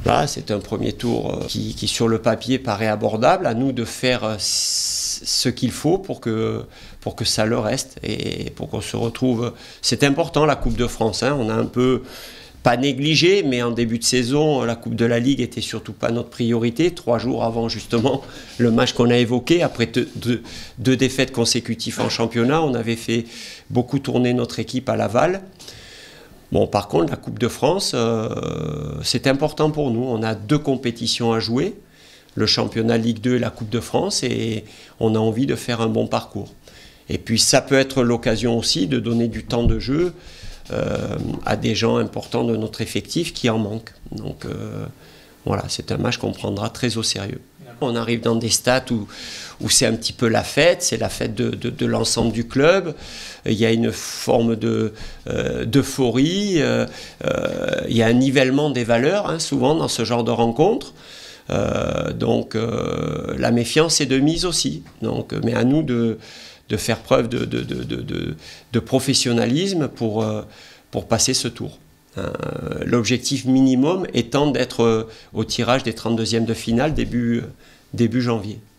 Là, c'est un premier tour qui, sur le papier, paraît abordable. À nous de faire ce qu'il faut pour que ça le reste et pour qu'on se retrouve. C'est important, la Coupe de France. Hein. On a un peu, pas négligé, mais en début de saison, la Coupe de la Ligue était surtout pas notre priorité. 3 jours avant, justement, le match qu'on a évoqué, après deux défaites consécutives en championnat, on avait fait beaucoup tourner notre équipe à Laval. Bon, par contre, la Coupe de France, c'est important pour nous. On a 2 compétitions à jouer, le championnat Ligue 2 et la Coupe de France, et on a envie de faire un bon parcours. Et puis, ça peut être l'occasion aussi de donner du temps de jeu à des gens importants de notre effectif qui en manquent. Donc, voilà, c'est un match qu'on prendra très au sérieux. On arrive dans des stades où c'est un petit peu la fête, c'est la fête de l'ensemble du club. Il y a une forme d'euphorie, il y a un nivellement des valeurs, hein, souvent dans ce genre de rencontres. Donc la méfiance est de mise aussi. Donc, mais à nous de faire preuve de professionnalisme pour passer ce tour. L'objectif minimum étant d'être au tirage des 32e de finale début janvier.